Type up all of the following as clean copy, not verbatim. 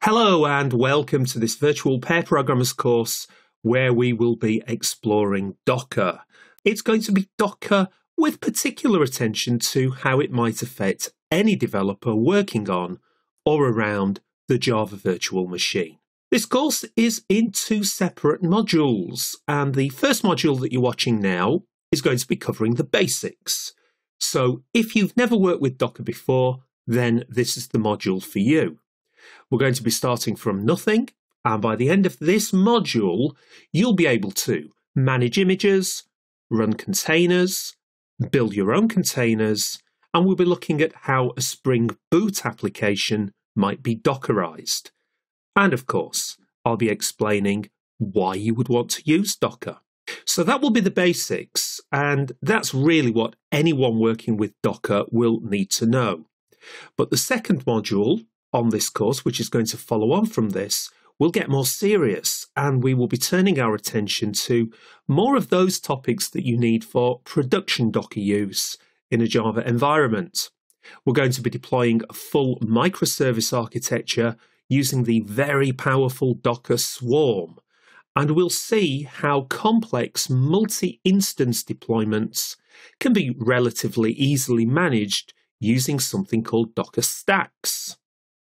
Hello and welcome to this virtual pair programmers course where we will be exploring Docker. It's going to be Docker with particular attention to how it might affect any developer working on or around the Java virtual machine. This course is in two separate modules, and the first module that you're watching now is going to be covering the basics. So if you've never worked with Docker before, then this is the module for you. We're going to be starting from nothing, and by the end of this module, you'll be able to manage images, run containers, build your own containers, and we'll be looking at how a Spring Boot application might be Dockerized. And of course, I'll be explaining why you would want to use Docker. So that will be the basics, and that's really what anyone working with Docker will need to know. But the second module on this course, which is going to follow on from this, will get more serious, and we will be turning our attention to more of those topics that you need for production Docker use in a Java environment. We're going to be deploying a full microservice architecture using the very powerful Docker Swarm, and we'll see how complex multi-instance deployments can be relatively easily managed using something called Docker Stacks.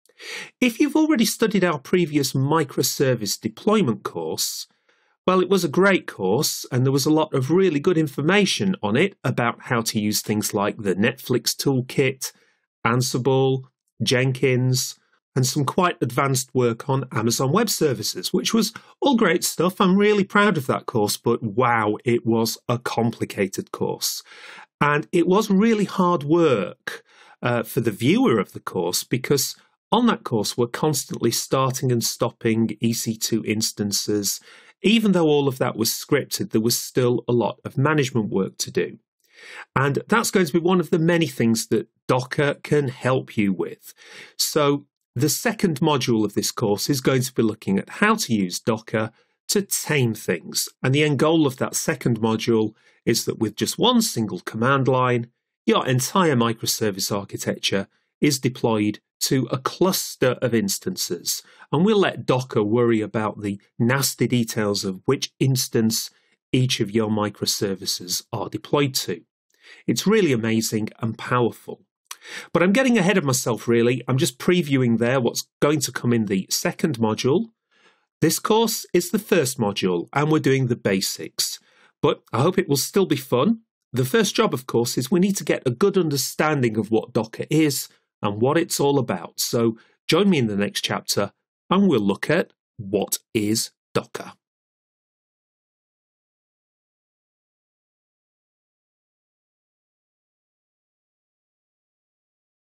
If you've already studied our previous microservice deployment course, well, it was a great course and there was a lot of really good information on it about how to use things like the Netflix toolkit, Ansible, Jenkins, and some quite advanced work on Amazon Web Services, which was all great stuff. I'm really proud of that course, but wow, it was a complicated course. And it was really hard work for the viewer of the course, because on that course, we're constantly starting and stopping EC2 instances. Even though all of that was scripted, there was still a lot of management work to do. And that's going to be one of the many things that Docker can help you with. So the second module of this course is going to be looking at how to use Docker to tame things. And the end goal of that second module is that with just one single command line, your entire microservice architecture is deployed to a cluster of instances, and we'll let Docker worry about the nasty details of which instance each of your microservices are deployed to. It's really amazing and powerful. But I'm getting ahead of myself, really. I'm just previewing there what's going to come in the second module. This course is the first module, and we're doing the basics. But I hope it will still be fun. The first job, of course, is we need to get a good understanding of what Docker is and what it's all about. So join me in the next chapter and we'll look at what is Docker.